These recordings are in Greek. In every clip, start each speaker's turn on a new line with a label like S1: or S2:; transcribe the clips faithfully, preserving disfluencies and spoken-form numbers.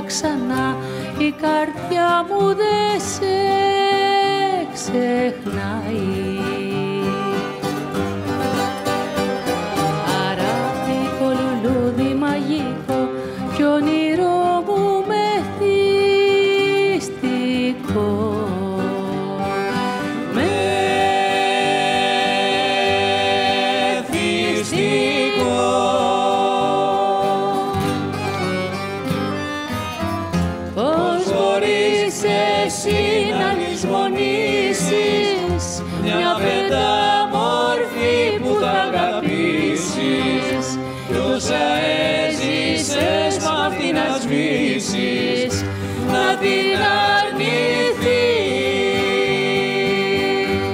S1: ξανά, η καρδιά μου δεν σε ξεχνάει. Αράπικο λουλούδι μαγικό κι όνειρό μου μεθυστικό.
S2: Εσύ να λησμονήσεις μια πεντάμορφη που θα αγαπήσεις κι όσα έζησες μ' αυτή να σβήσεις, να την αρνηθείς.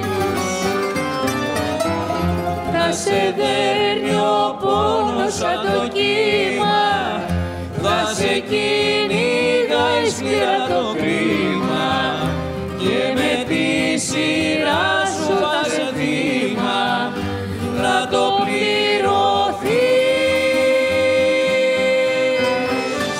S2: Θα σε δέρνει ο πόνος σαν το κύμα, θα σε κυνηγάει σκληρά το κρίμα και με τη σειρά σου θα σε θύμα να το πληρωθείς.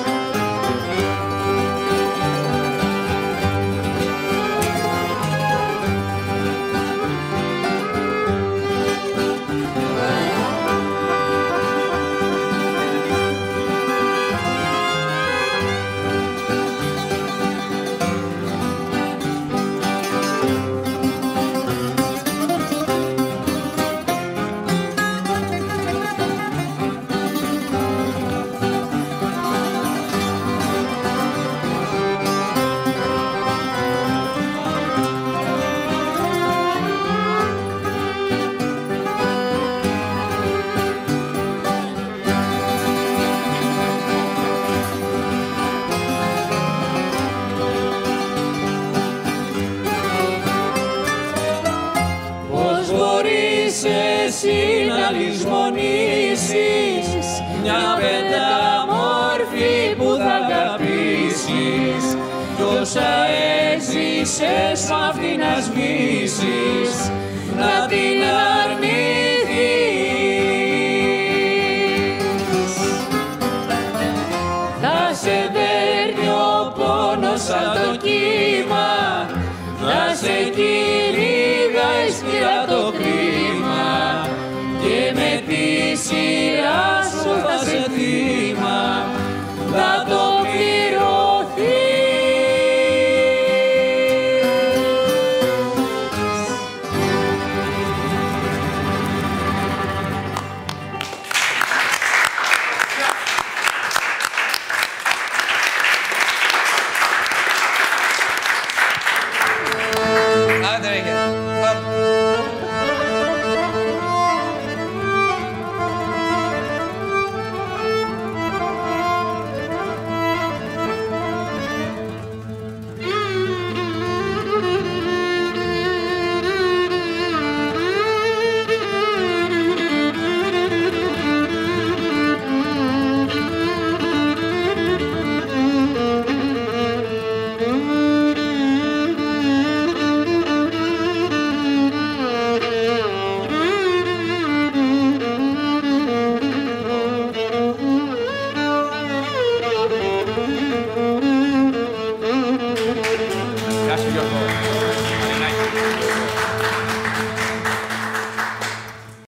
S2: Εσύ να λησμονήσεις μια πεντάμορφη που θα αγαπήσεις κι όσα έζησες μ' αυτή να σβήσεις, να την αρνηθείς. Θα σε δέρνει ο πόνος σαν το κύμα, θα σε